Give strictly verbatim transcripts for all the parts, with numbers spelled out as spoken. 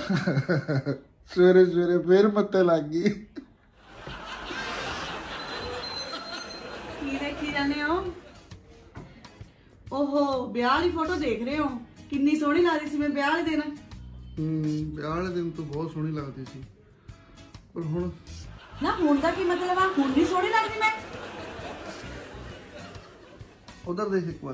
सवेरे सवेरे फिर मत्ते लग गई। की देखी जाने हो? ओहो ब्याह वाली फोटो देख रहे हो? कितनी सोहनी लग रही सी मैं ब्याह वाले दिन। हम्म ब्याह वाले दिन तो बहुत सोहनी लगती सी, पर हुण ना हुण दा की मतलब आ? हुण नहीं सोहनी लगदी मैं? उधर देख एक बार,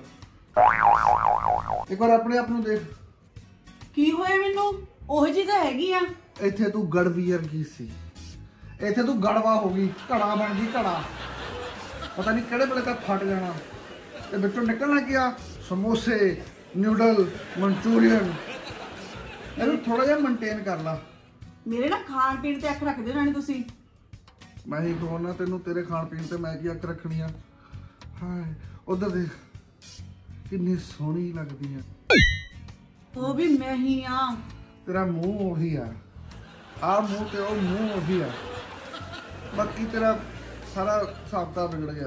एक बार अपने आप नूं देख। की होया मैनू? ओह जी तो हैगी आ। इत्थे तू गड़वी वर्गी सी, इत्थे तू गड़वा हो गई, घड़ा बन गई घड़ा। पता नहीं किहड़े वेले तक फट जाना ते विचों निकलना क्या समोसे, न्यूडल, मंचूरियन। इहनूं थोड़ा जिहा मेनटेन कर ला। मेरे ना खाण पीण ते अख रखदे हो नानी तुसी। मैं ही खवाना तेनों, तेरे खाण पीण ते मैं की अख रखनी आ। हाय उधर देख कितनी सोहनी लगदी है। वो भी मैं ही आ। तेरा मुंह वही आ, आ मुंह ते ओ मुंह वही आ, बाकी तेरा सारा हिसाब किताब बिगड़ गया।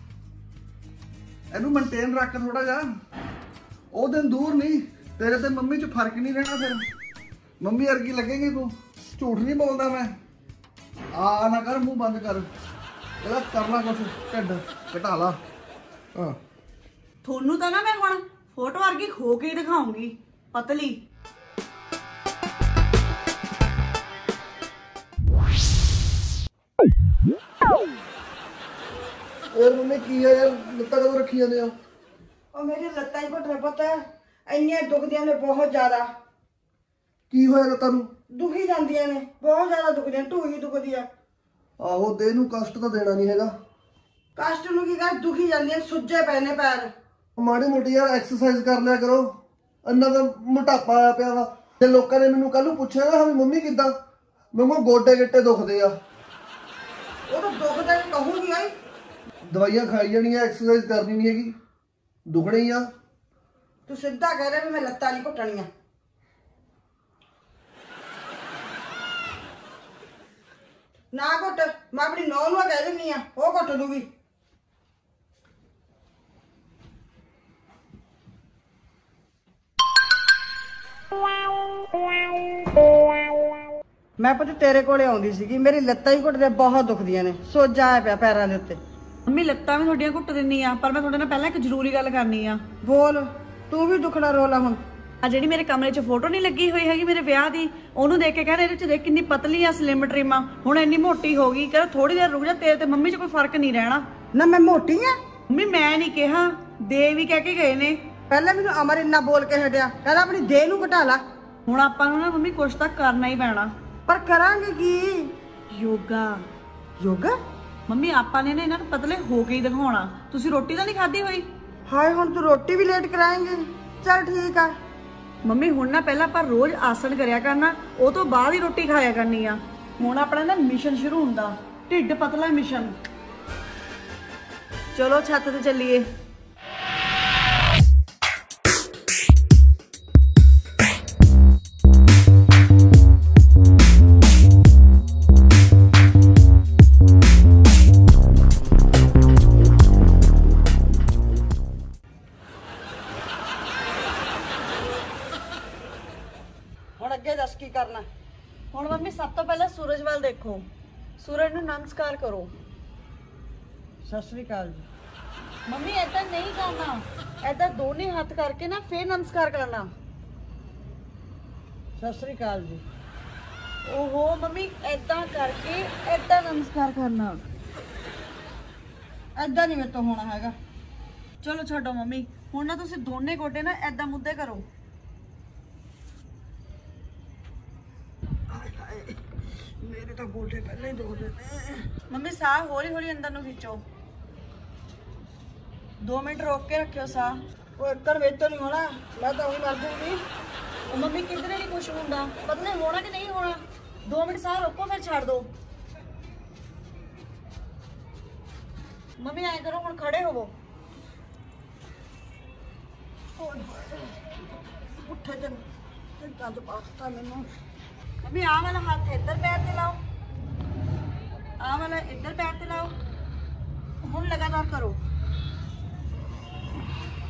इनू मेनटेन रख थोड़ा जा। ओ दिन दूर नहीं, तेरे ते मम्मी च फर्क नहीं रहना। फिर मम्मी वर्गी लगेगी तू। झूठ नहीं बोलता मैं। आ ना कर, मुंह बंद कर, ਇਹਦਾ ਕਰ ਲਾ ਕੁਛ, ਢਿੱਡ ਘਟਾ ਲਾ। ਹਾਂ ਤੁਹਾਨੂੰ ਤਾਂ ਨਾ ਮੈਂ ਹੁਣ ਫੋਟੋ ਵਰਗੀ ਖੋ ਕੇ ਦਿਖਾਉਂਗੀ, ਪਤਲੀ। ਯਾਰ ਮੰਮੀ ਕੀ ਹੈ ਯਾਰ, ਲੱਤਾਂ ਕਦੋਂ ਰੱਖੀ ਜਾਂਦੇ ਆ? ਉਹ ਮੇਰੀ ਲੱਤਾਂ ਹੀ ਘੁੱਟਣ ਪਤਾ ਇੰਨੀਆਂ ਦੁਖਦੀਆਂ ਨੇ ਬਹੁਤ ਜ਼ਿਆਦਾ। ਕੀ ਹੋਇਆ ਲੱਤਾਂ ਨੂੰ? ਦੁਖੀ ਜਾਂਦੀਆਂ ਨੇ ਬਹੁਤ ਜ਼ਿਆਦਾ, ਦੁਖਦੀਆਂ, ਢੂਹੀ ਦੁਖਦੀ ਆ। ਆਹੋ ਦੇਹ ਨੂੰ ਕਸ਼ਟ ਤਾਂ ਦੇਣਾ ਨਹੀਂ ਹੈਗਾ। ਕਸ਼ਟ ਨੂੰ ਕੀ ਕਰ, ਦੁਖੀ ਜਾਂਦੀਆਂ, ਸੁੱਜੇ ਪਏ ਨੇ ਪੈਰ। ਮਾੜੀ ਮੋਟੀ ਯਾਰ ਐਕਸਰਸਾਈਜ਼ ਕਰ ਲਿਆ ਕਰੋ, ਇੰਨਾ ਤਾਂ ਮੋਟਾਪਾ ਆਇਆ ਪਿਆ ਵਾ। ਜੇ ਲੋਕਾਂ ਨੇ ਮੈਨੂੰ ਕੱਲ ਨੂੰ ਪੁੱਛਿਆ ਨਾ ਵੀ ਮੰਮੀ ਕਿੱਦਾਂ, ਮੈਨੂੰ ਗੋਡੇ ਗਿੱਟੇ ਦੁਖਦੇ ਆ। ਉਹ ਤਾਂ ਦੁਖਦੇ ਨੇ ਕਹੂੰਗੀ ਆਈ, ਦਵਾਈਆਂ ਖਾਈ ਜਾਣੀਆਂ, ਐਕਸਰਸਾਈਜ਼ ਕਰਨੀ ਨਹੀਂ ਹੈਗੀ, ਦੁਖਣੇ ਹੀ ਆ। ਤੂੰ ਸਿੱਧਾ ਕਹਿ ਰਿਹਾ ਵੀ ਮੈਂ ਲੱਤਾਂ ਨਹੀਂ ਘੁੱਟਣੀਆਂ। ਨਾ ਘੁੱਟ, ਮੈਂ ਆਪਣੀ ਨੌਂ ਨੂੰ ਕਹਿ ਦਿੰਦੀ ਆ, ਉਹ ਘੁੱਟ ਦੂਗੀ। ਮੈਂ ਪੁੱਤ ਤੇਰੇ ਕੋਲੇ ਆਉਂਦੀ ਸੀਗੀ, ਮੇਰੀ ਲੱਤਾਂ ਹੀ ਘੁੱਟਦੇ ਬਹੁਤ ਦੁਖਦੀਆਂ ਨੇ, ਸੋਜਾ ਆਇਆ ਪਿਆ ਪੈਰਾਂ ਦੇ ਉੱਤੇ। ਮੰਮੀ ਲੱਤਾਂ ਵੀ ਤੁਹਾਡੀਆਂ ਘੁੱਟ ਦਿੰਨੀ ਆ, ਪਰ ਮੈਂ ਤੁਹਾਡੇ ਨਾਲ ਪਹਿਲਾਂ ਇੱਕ ਜ਼ਰੂਰੀ ਗੱਲ ਕਰਨੀ ਆ। ਬੋਲ, ਤੂੰ ਵੀ ਦੁਖੜਾ ਰੋਲਾ ਹੁਣ। ਆ ਜਿਹੜੀ ਮੇਰੇ ਕਮਰੇ 'ਚ ਫੋਟੋ ਨਹੀਂ ਲੱਗੀ ਹੋਈ ਹੈਗੀ ਮੇਰੇ ਵਿਆਹ ਦੀ, ਉਹਨੂੰ ਦੇਖ ਕੇ ਕਹਿੰਦੇ ਇਹਦੇ 'ਚ ਦੇਖ ਕਿੰਨੀ ਪਤਲੀ ਆ, ਸਲਿਮ ਟ੍ਰਿਮ ਆ, ਹੁਣ ਇੰਨੀ ਮੋਟੀ ਹੋ ਗਈ। ਕਹਿੰਦਾ ਥੋੜੀ ਦੇਰ ਰੁਕ ਜਾ, ਤੇਰੇ ਤੇ ਮੰਮੀ 'ਚ ਕੋਈ ਫਰਕ ਨਹੀਂ ਰਹਿਣਾ। ਨਾ ਮੈਂ ਮੋਟੀ ਆ? ਮੰਮੀ ਮੈਂ ਨਹੀਂ ਕਿਹਾ, ਦੇ ਵੀ ਕਹਿ ਕੇ ਗਏ ਨੇ। ਪਹਿਲਾਂ ਮੈਨੂੰ ਅਮਰ ਇੰਨਾ ਬੋਲ ਕੇ ਹਟਿਆ, ਕਹਿੰਦਾ ਆਪਣੀ ਦੇਹ ਨੂੰ ਘਟਾ ਲਾ। ਹੁਣ ਆਪਾਂ ਨੂੰ ਨਾ ਮੰਮੀ ਕੁਛ ਤਾਂ ਕਰਨਾ ਹੀ ਪੈਣਾ। ਪਰ ਕਰਾਂਗੇ ਕੀ? ਯੋਗਾ। ਯੋਗਾ? ਮੰਮੀ ਆਪਾਂ ਨੇ ਨਾ ਇਹਨਾਂ ਨੂੰ ਪਤਲੇ ਹੋ ਕੇ ਹੀ ਦਿਖਾਉਣਾ। ਤੁਸੀਂ ਰੋਟੀ ਤਾਂ ਨਹੀਂ ਖਾਧੀ ਹੋਈ? ਹਾਏ ਹੁਣ ਤੂੰ ਰੋਟੀ ਵੀ ਲੇਟ ਕਰਾਏਂਗੇ? ਚਲ ਠੀਕ ਆ ਮੰਮੀ, ਹੁਣ ਨਾ ਪਹਿਲਾਂ ਆਪਾਂ ਰੋਜ਼ ਆਸਣ ਕਰਿਆ ਕਰਨਾ, ਉਹ ਤੋਂ ਬਾਅਦ ਹੀ ਰੋਟੀ ਖਾਇਆ ਕਰਨੀ ਆ। ਹੁਣ ਆਪਣਾ ਨਾ ਮਿਸ਼ਨ ਸ਼ੁਰੂ ਹੁੰਦਾ, ਢਿੱਡ ਪਤਲਾ ਮਿਸ਼ਨ। ਚਲੋ ਛੱਤ ਤੇ ਚੱਲੀਏ। ਹੁਣ ਅੱਗੇ ਦੱਸ ਕੀ ਕਰਨਾ? ਹੁਣ ਮੰਮੀ ਸਭ ਤੋਂ ਪਹਿਲਾਂ ਸੂਰਜ ਵੱਲ ਦੇਖੋ, ਸੂਰਜ ਨੂੰ ਨਮਸਕਾਰ ਕਰੋ। ਸਤਿ ਸ੍ਰੀ ਅਕਾਲ ਜੀ। ਮੰਮੀ ਏਦਾਂ ਨਹੀਂ ਕਰਨਾ, ਏਦਾਂ ਦੋਨੇ ਹੱਥ ਕਰਕੇ ਨਾ ਫੇਰ ਨਮਸਕਾਰ ਕਰਨਾ। ਸਤਿ ਸ੍ਰੀ ਅਕਾਲ ਜੀ। ਓਹੋ ਮੰਮੀ, ਏਦਾਂ ਕਰਕੇ ਏਦਾਂ ਨਮਸਕਾਰ ਕਰਨਾ। ਏਦਾਂ ਨਹੀਂ ਮੇਰੇ ਤੋਂ ਹੋਣਾ ਹੈਗਾ। ਚਲੋ ਛੱਡੋ ਮੰਮੀ, ਹੁਣ ਨਾ ਤੁਸੀਂ ਦੋਨੇ ਗੋਡੇ ਨਾ ਏਦਾਂ ਮੁੱਦੇ ਕਰੋ। ਮੇਰੇ ਤਾਂ ਗੋਡੇ ਪਹਿਲਾਂ ਹੀ ਦੁਖਦੇ ਨੇ। ਮੰਮੀ ਸਾਹ ਹੌਲੀ ਹੌਲੀ ਅੰਦਰ ਨੂੰ ਖਿੱਚੋ, ਦੋ ਮਿੰਟ ਰੋਕ ਕੇ ਰੱਖਿਓ ਸਾਹ। ਉਹ ਇੱਕਰ ਵਿੱਚ ਨਹੀਂ ਹੋਣਾ, ਮੈਂ ਤਾਂ ਉਹੀ ਮਰ ਜੂਗੀ। ਉਹ ਮੰਮੀ ਕਿਧਰੇ ਨਹੀਂ ਕੁਛ ਹੁੰਦਾ, ਪਤਲੇ ਹੋਣਾ ਕਿ ਨਹੀਂ ਹੋਣਾ। ਦੋ ਮਿੰਟ ਸਾਹ ਰੋਕੋ ਫਿਰ ਛੱਡ ਦੋ। ਮੰਮੀ ਐਂ ਕਰੋ, ਹੁਣ ਖੜੇ ਹੋਵੋ। ਉੱਠੇ ਜਨ ਤਾਂ ਤੋਂ ਪਾਸਤਾ ਮੈਨੂੰ। ਮੰਮੀ ਆਹ ਵਾਲਾ ਹੱਥ ਇੱਧਰ ਪੈਰ ਤੇ ਲਾਓ, ਆਹ ਵਾਲਾ ਇੱਧਰ ਪੈਰ ਤੇ ਲਾਓ। ਹੁਣ ਲਗਾਤਾਰ ਕਰੋ।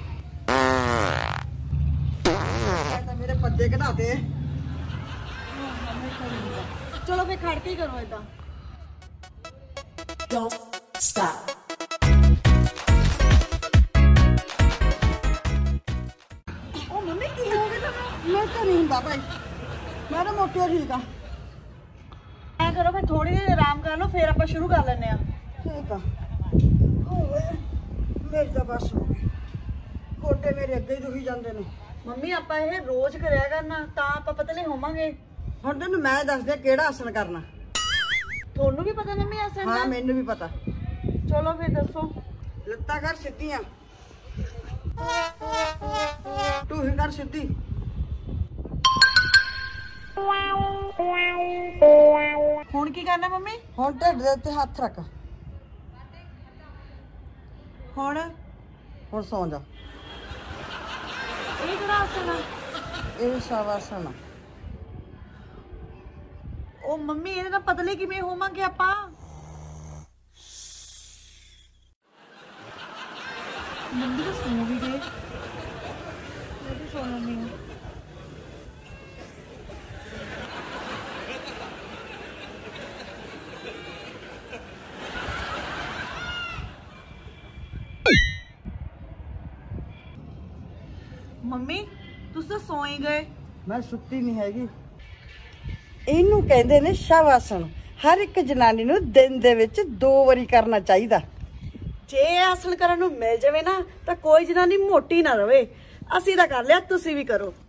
ਤਾਂ ਮੇਰੇ ਪੱਜੇ ਘਟਾਤੇ। ਚਲੋ ਫੇ ਖੜ ਕੇ ਹੀ ਕਰੋ ਏਦਾਂ। Don't stop. ਉਹ ਮੰਮੀ ਕੀ ਹੋ ਗਿਆ ਤੁਹਾਨੂੰ? ਮੈਂ ਤਾਂ ਨਹੀਂ ਹੁੰਦਾ ਭਾਈ, ਮੈਂ ਤਾਂ ਮੋਟੀ ਠੀਕ ਆ। ਐ ਕਰੋ ਫੇ ਥੋੜੀ ਦੇਰ ਆਰਾਮ ਕਰ ਲਓ, ਫੇਰ ਆਪਾਂ ਸ਼ੁਰੂ ਕਰ ਲੈਂਦੇ ਆ। ਠੀਕ ਆ। ਹੋਵੇ ਮੇਰੀ ਤਾਂ ਬਸ ਹੋ ਗਈ, ਗੋਡੇ ਮੇਰੇ ਅੱਗੇ ਹੀ ਦੁਖੀ ਜਾਂਦੇ ਨੇ। ਮੰਮੀ ਆਪਾਂ ਇਹ ਰੋਜ਼ ਕਰਿਆ ਕਰਨਾ, ਤਾਂ ਆਪਾਂ ਪਤਲੇ ਹੋਵਾਂਗੇ। ਹੁਣ ਤੈਨੂੰ ਮੈਂ ਦੱਸ ਦਿਆਂ ਕਿਹੜਾ ਆਸਣ ਕਰਨਾ। ਤੁਹਾਨੂੰ ਵੀ ਪਤਾ ਮੰਮੀ ਆਸਣ ਹਾਂ ਦਾ? ਮੈਨੂੰ ਵੀ ਪਤਾ। ਚਲੋ ਫਿਰ ਦੱਸੋ। ਲੱਤਾਂ ਕਰ ਸਿੱਧੀਆਂ, ਤੂੰ ਹੀ ਕਰ ਸਿੱਧੀ। ਹੁਣ ਕੀ ਕਰਨਾ ਮੰਮੀ? ਹੁਣ ਢਿੱਡ ਦੇ ਉੱਤੇ ਹੱਥ ਰੱਖ। ਹੁਣ ਹੁਣ ਸੌਂ ਜਾ। ਇਹ ਕਿਹੜਾ ਆਸਣ ਆ? ਇਹ ਸ਼ਾਵਾਸਣ ਆ। ਉਹ ਮੰਮੀ ਇਹਦੇ ਨਾਲ ਪਤਲੇ ਕਿਵੇਂ ਹੋਵਾਂਗੇ ਆਪਾਂ? ਮੰਮੀ ਤਾਂ ਸੌਂ ਵੀ ਗਏ, ਮੈਂ ਵੀ ਸੌ ਲੈਂਦੀ ਹਾਂ। ਮੰਮੀ ਤੁਸੀਂ ਤਾਂ ਸੌਂ ਹੀ ਗਏ। ਮੈਂ ਸੁੱਤੀ ਨਹੀਂ ਹੈਗੀ। ਇਹਨੂੰ ਕਹਿੰਦੇ ਨੇ ਸ਼ਾਵਾਸਣ। ਹਰ ਇੱਕ ਜਨਾਨੀ ਨੂੰ ਦਿਨ ਦੇ ਵਿੱਚ ਦੋ ਵਾਰੀ ਕਰਨਾ ਚਾਹੀਦਾ। ਜੇ ਇਹ ਆਸਣ ਕਰਨ ਨੂੰ ਮਿਲ ਜਾਵੇ ਨਾ ਤਾਂ ਕੋਈ ਜਨਾਨੀ ਮੋਟੀ ਨਾ ਰਵੇ। ਅਸੀਂ ਤਾਂ ਕਰ ਲਿਆ, ਤੁਸੀਂ ਵੀ ਕਰੋ।